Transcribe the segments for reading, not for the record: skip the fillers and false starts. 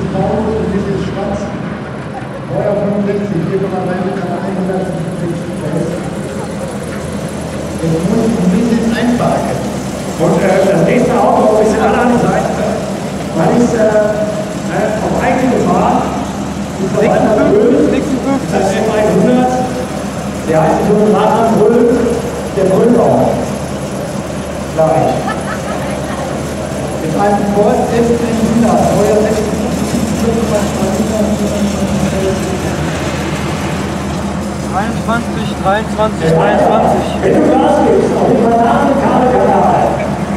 Pause und das ist schwarz. Feuer 65, 4,3 Liter, 160 PS. Jetzt muss ich ein bisschen einparken. Und das nächste Auto ist an der anderen Seite, weil ich auf eigene Gefahr, und vor allem das Öl, das F100, der heißt so ein Radler Brüll, der Brüllbau. Gleich. Mit einem Ford F100, Feuer 60, 23, 23, 23. Wenn du Gas gibst, auf den Bananen-Kabelkanal.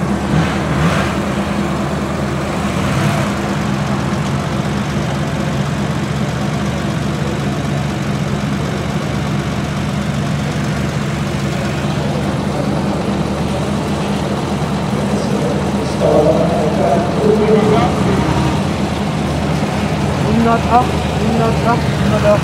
Ab, 108.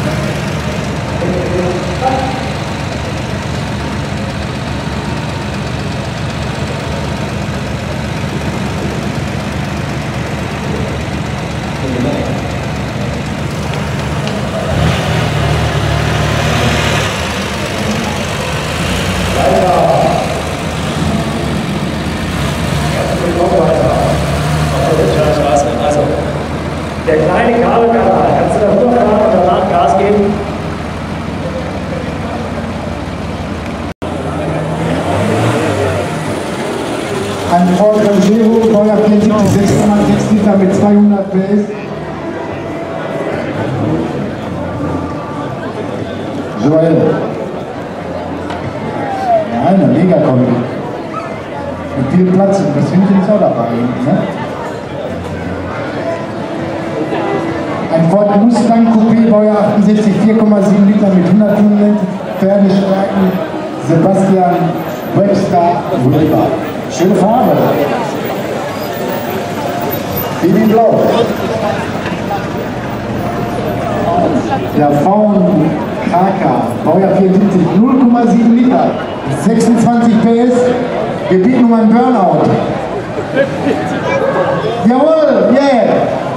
Der kleine Kabelkanal, kannst du da rüberfahren und danach Gas geben? Ein Ford Rango, Feuer 74, 6,6 Liter mit 200 PS. Joel. Ja, eine Mega-Kombi. Mit viel Platz, und das Hündchen ist auch dabei. Ne? Ein Ford Mustang Coupé, Baujahr 68, 4,7 Liter mit 100 Pferdestärken, Sebastian Webster Wilber. Schöne Farbe. Baby-Blau. Der Faun KK, Baujahr 74, 0,7 Liter, 26 PS, Gebiet Nummer ein Burnout. Jawohl, yeah!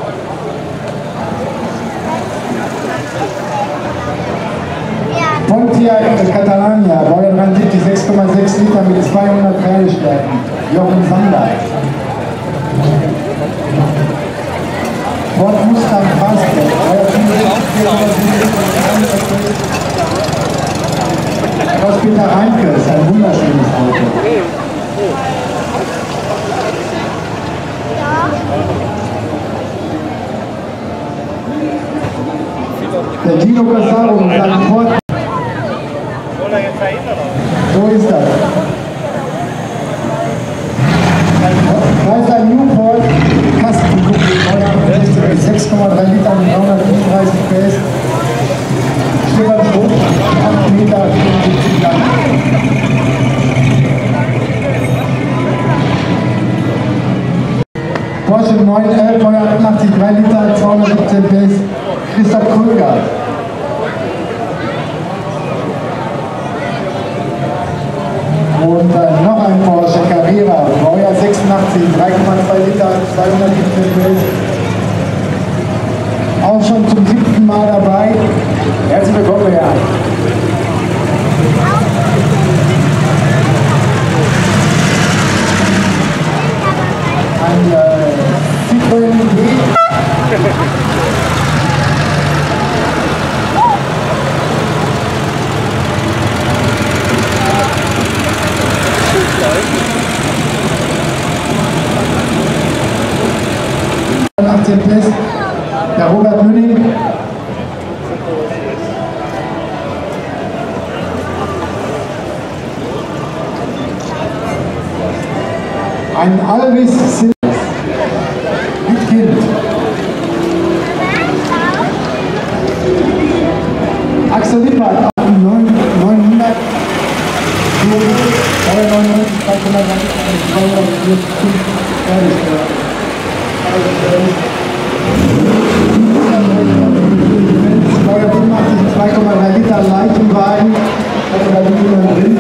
Pontiac Catalania, Baujahr 73, 6,6 Liter mit 200 Pferdestärken. Jochen Sander. Ford Mustang Fastback, Baujahr 75, 4,7 Liter mit 200 Pferdestärken. Klaus-Peter Reinke ist ein wunderschönes Auto. Der Gino Casaro und sein Ford. So ist das. Da ist ein Newport Kastenkuppel, 6,3 Liter mit 335 PS. Stefan Schroth, 8 Meter, 74 lang. Porsche 911, 188, 3 Liter, 217 PS. Christoph Krüger. Und noch ein Porsche Carrera, Baujahr 86, 3,2 Liter, 217 PS. Auch schon zum 7. Mal dabei. Herzlich willkommen, Herr. Ein Citroën D. PS, der Robert Münning. Ein Alvis mit Kind. Axel Lippert, 900. 2,3 Liter Leichenwagen, da liegt jemand drin.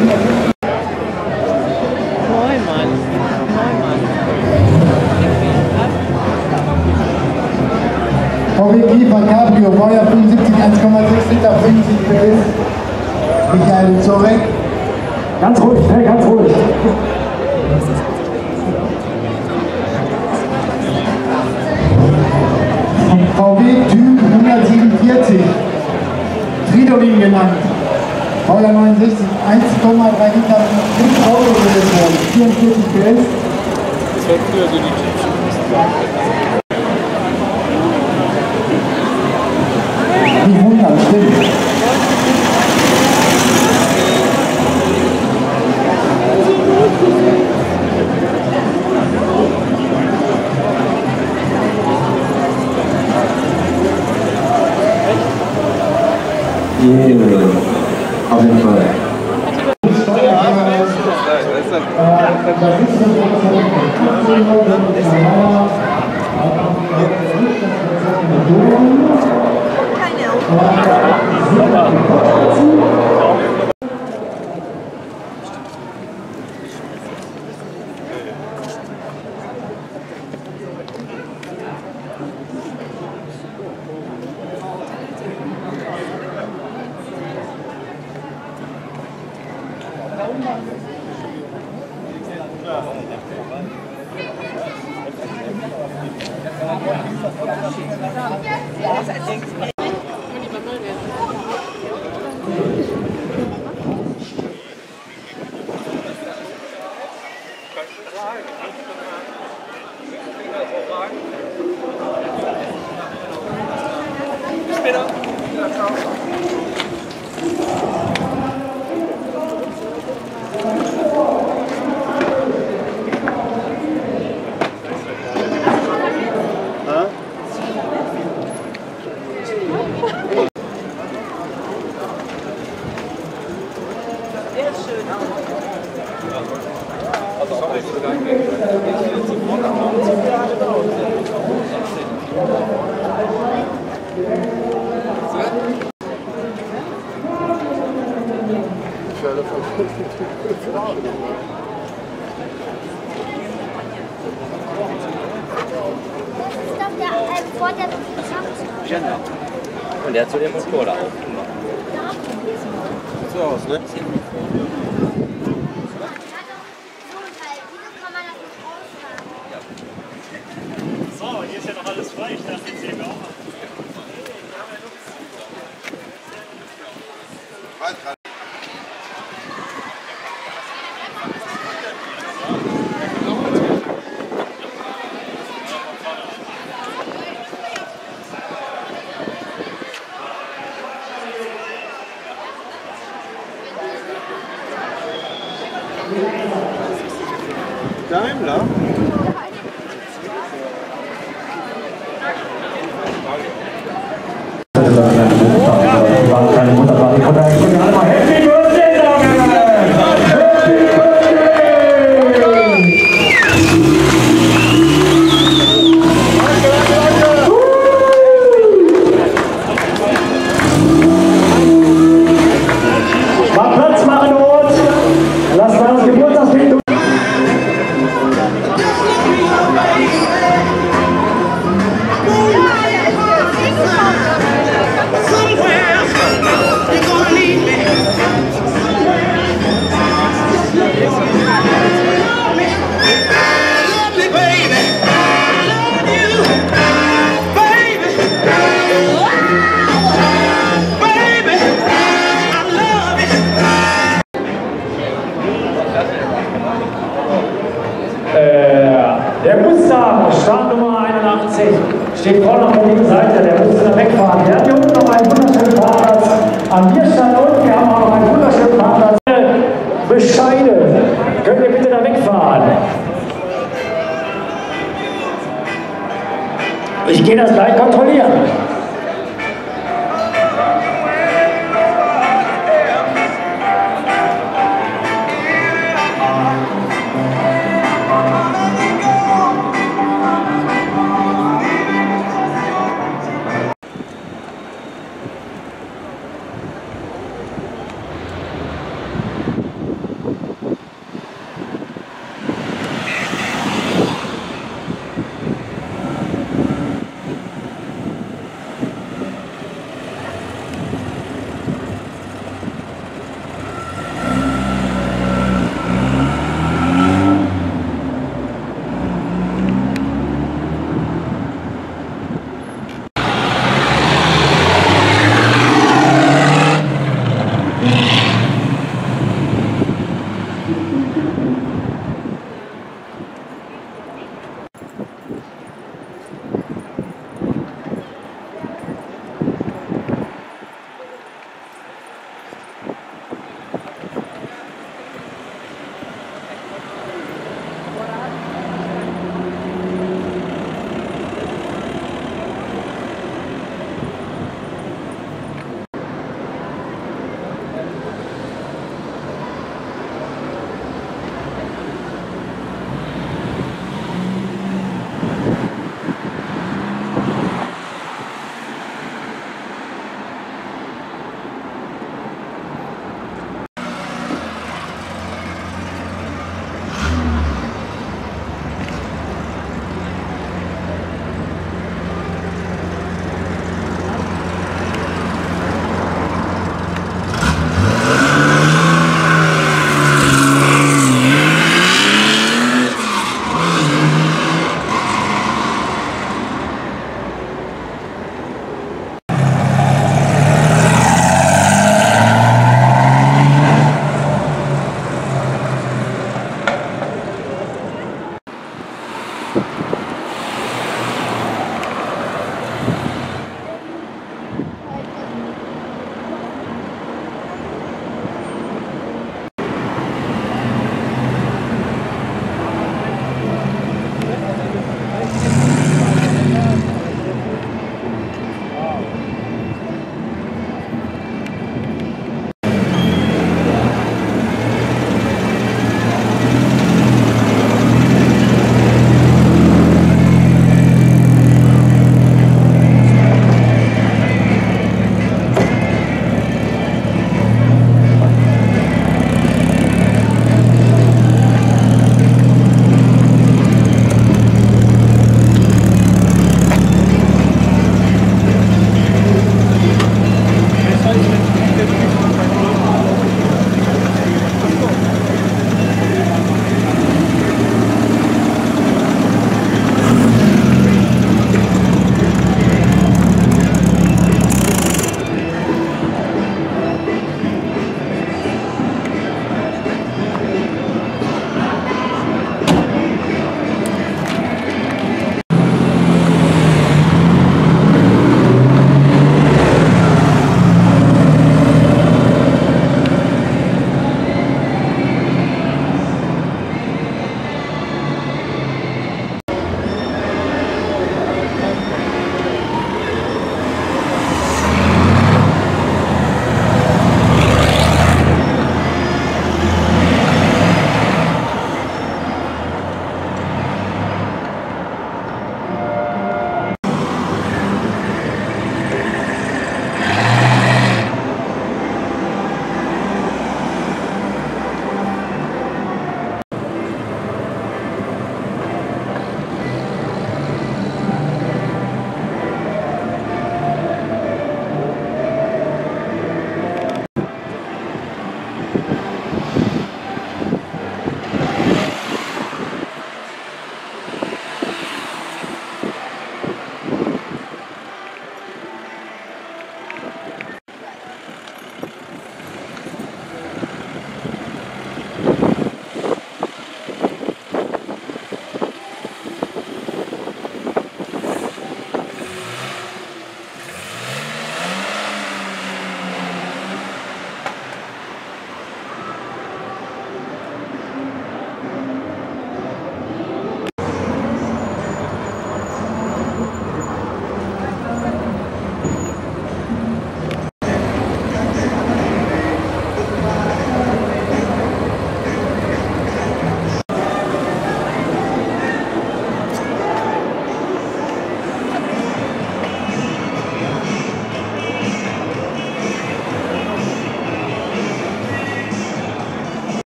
Space. Michael Zorek. Ganz ruhig, ne? Ganz ruhig. VW Typ 147. Fridolin genannt. Baujahr 69, 1,3 Liter, 5 Euro gewesen, 44 PS. Das war früher so die Chips. Die 100, stimmt. Auf jeden Fall. Und der hat so den Motor da aufgemacht. So aus, ne? So, hier ist ja noch alles frei. Ich dachte, jetzt sehen wir auch. Daimler? Der Mustang, Startnummer 81, steht vorne auf der linken Seite, der müsste da wegfahren. Wir haben hier unten noch einen wunderschönen Parkplatz. An mir stand unten, wir haben auch noch einen wunderschönen Parkplatz. Bescheide, könnt ihr bitte da wegfahren? Ich gehe das gleich kontrollieren.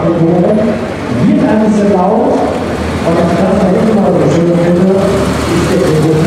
Motoren, wird alles so laut, aber das, was ich immer so schön finde, ist der